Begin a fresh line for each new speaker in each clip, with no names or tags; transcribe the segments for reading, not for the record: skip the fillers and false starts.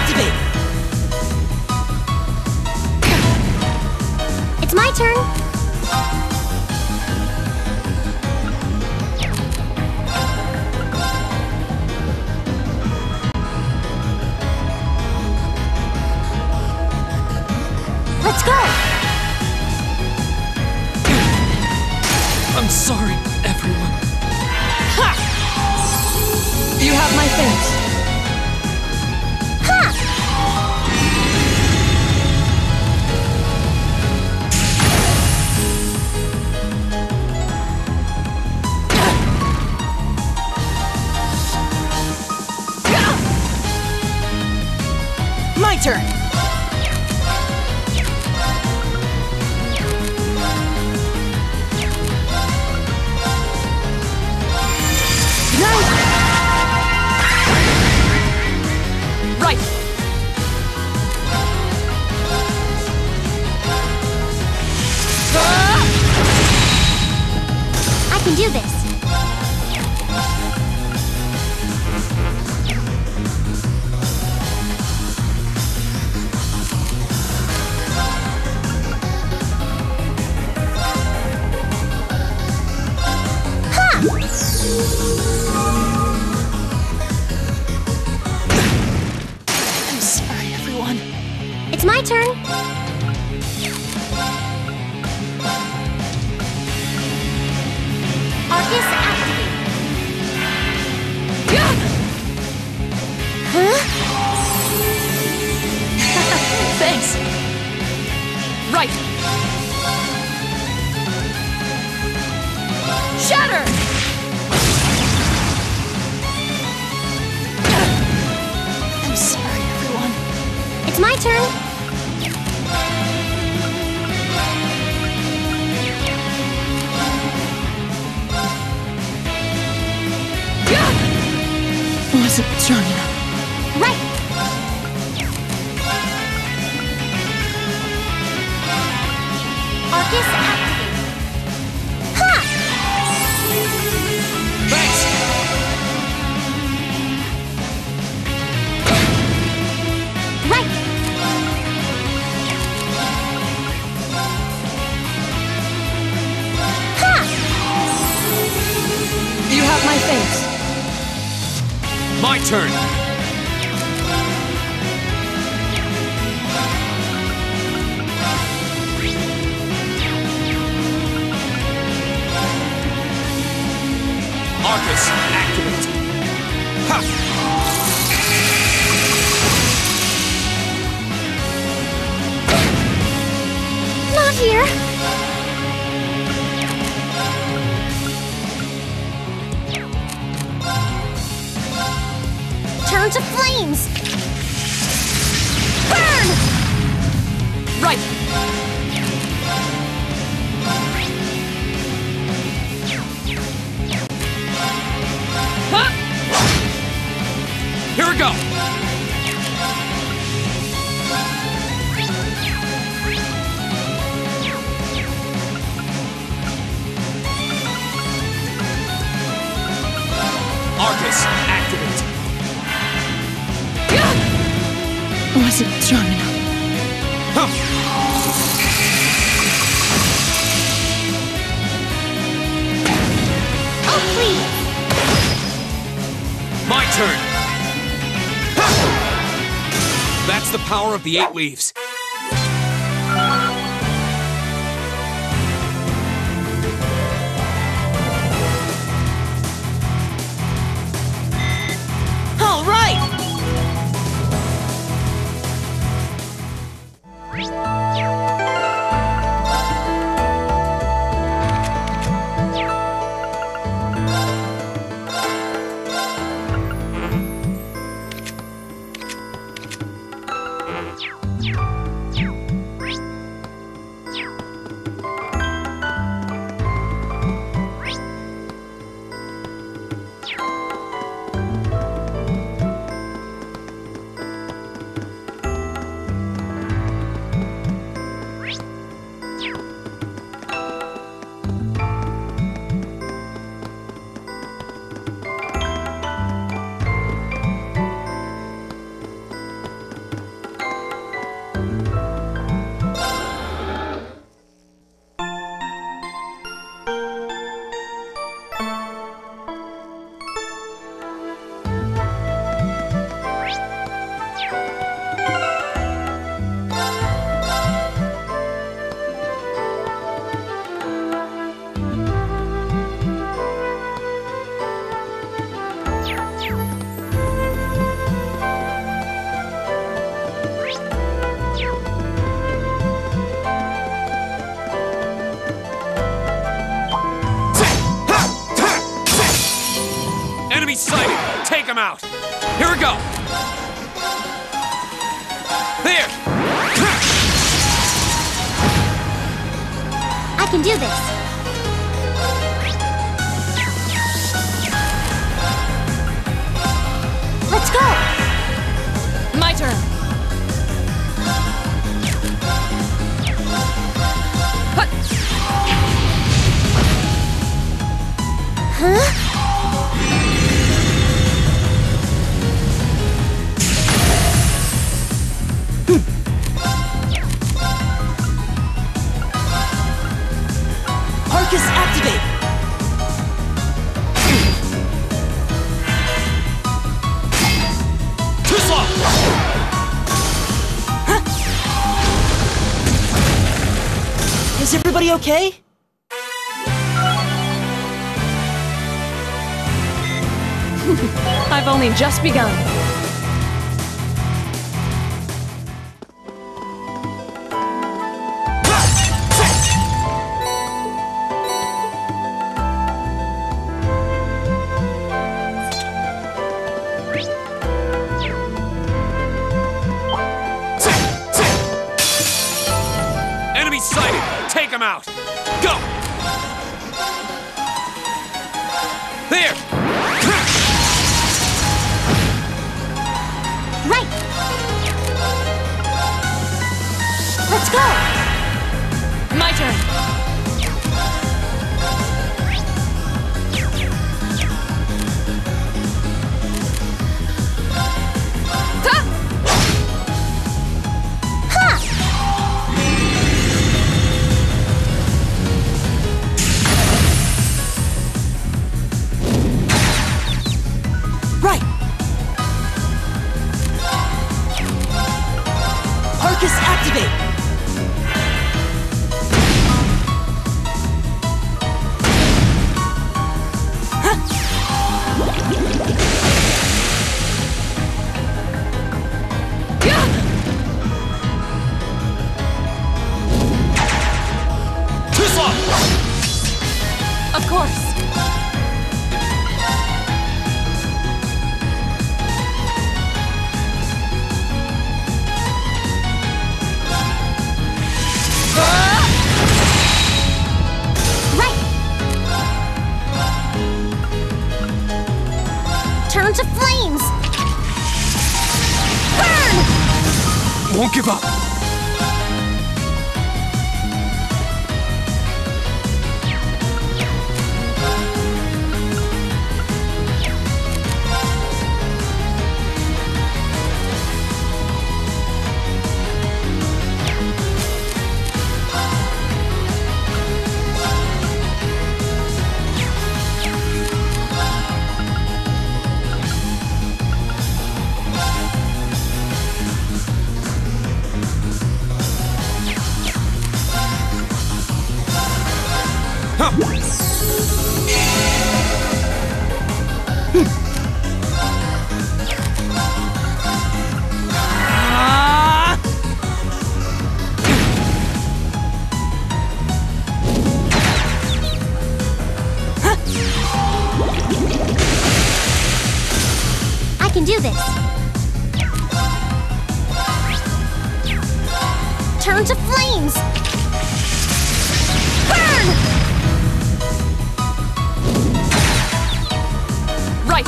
activate!
It's my turn. Let's go!
I'm sorry, everyone. Ha! You have my thanks.
Ha!
My turn. Right.
I can do this.
I'm sorry, everyone.
It's my turn. Arcus activate. Huh?
Thanks. Right. Shatter! I'm sorry, everyone.
It's my turn.
Wasn't strong enough.
Right. Arcus activate. Ha!
Thanks.
Right. Ha!
You have my thanks. My turn. Arcus, activate. Ha!
Not here. Turn to flames. Burn!
Right. Huh? Here we go. Arcus, activate. Wasn't strong enough. Huh.
Oh, please.
My turn. That's the power of the 8 leaves. All right.
him out! Here we go! There!
I can do this. Let's go!
My turn. Hut.
Huh?
Arcus activate!
Too slow!
Is everybody okay?
I've only just begun.
Enemy sighted! Take him out! Go! There!
Right! Let's go!
My turn. Ha!
Right! Arcus activate!
Too slow!
Of course.
Right! Turn to flames! Burn!
Won't give up!
I can do this. Turn to flames! Burn!
Right.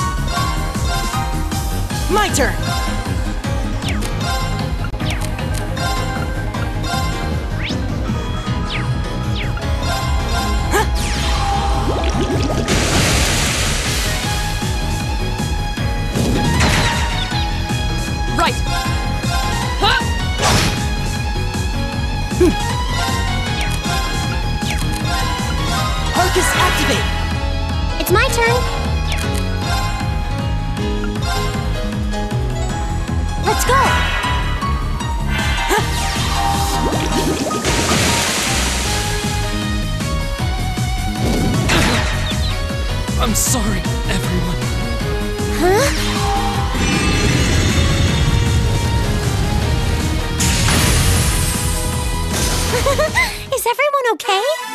My turn!
Right. Huh?
Arcus activate!
It's my turn. Let's go!
I'm sorry, everyone.
Huh? Is everyone okay?